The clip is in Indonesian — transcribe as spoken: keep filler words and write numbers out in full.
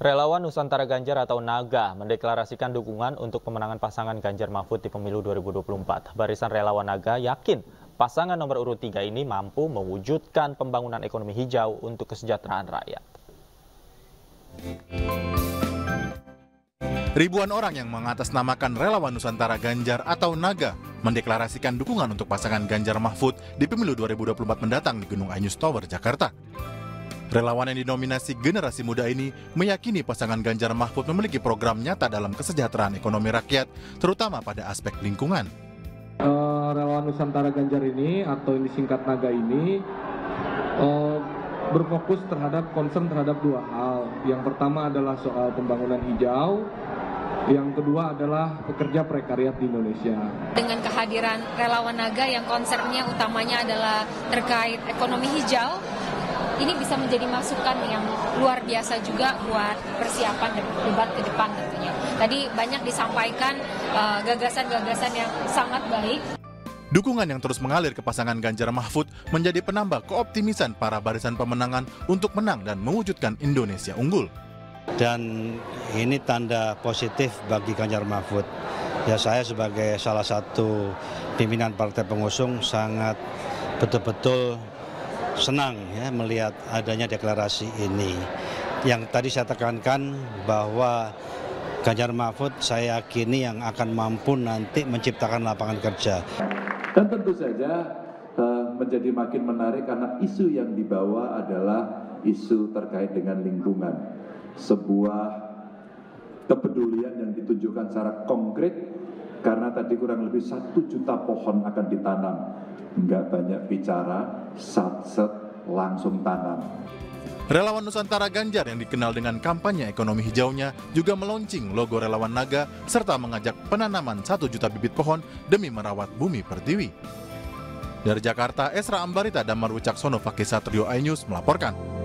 Relawan Nusantara Ganjar atau NAGA mendeklarasikan dukungan untuk pemenangan pasangan Ganjar Mahfud di pemilu dua ribu dua puluh empat. Barisan relawan NAGA yakin pasangan nomor urut tiga ini mampu mewujudkan pembangunan ekonomi hijau untuk kesejahteraan rakyat. Ribuan orang yang mengatasnamakan Relawan Nusantara Ganjar atau NAGA mendeklarasikan dukungan untuk pasangan Ganjar Mahfud di pemilu dua ribu dua puluh empat mendatang di Gunung Anyus Tower, Jakarta. Relawan yang dinominasi generasi muda ini meyakini pasangan Ganjar Mahfud memiliki program nyata dalam kesejahteraan ekonomi rakyat, terutama pada aspek lingkungan. Uh, Relawan Nusantara Ganjar ini atau ini singkat NAGA ini uh, berfokus terhadap concern terhadap dua hal. Yang pertama adalah soal pembangunan hijau, yang kedua adalah pekerja prekariat di Indonesia. Dengan kehadiran relawan NAGA yang concernnya utamanya adalah terkait ekonomi hijau, ini bisa menjadi masukan yang luar biasa juga buat persiapan debat ke depan tentunya. Tadi banyak disampaikan uh, gagasan-gagasan yang sangat baik. Dukungan yang terus mengalir ke pasangan Ganjar Mahfud menjadi penambah keoptimisan para barisan pemenangan untuk menang dan mewujudkan Indonesia unggul. Dan ini tanda positif bagi Ganjar Mahfud. Ya, saya sebagai salah satu pimpinan partai pengusung sangat betul-betul senang ya melihat adanya deklarasi ini. Yang tadi saya tekankan bahwa Ganjar Mahfud saya yakini yang akan mampu nanti menciptakan lapangan kerja. Dan tentu saja uh, menjadi makin menarik karena isu yang dibawa adalah isu terkait dengan lingkungan. Sebuah kepedulian yang ditunjukkan secara konkret karena tadi kurang lebih satu juta pohon akan ditanam. Enggak banyak bicara, sat-set langsung tanam. Relawan Nusantara Ganjar yang dikenal dengan kampanye ekonomi hijaunya juga meluncing logo Relawan NAGA serta mengajak penanaman satu juta bibit pohon demi merawat bumi pertiwi. Dari Jakarta, Esra Ambarita Damar Wicaksono Fakih Satrio iNews melaporkan.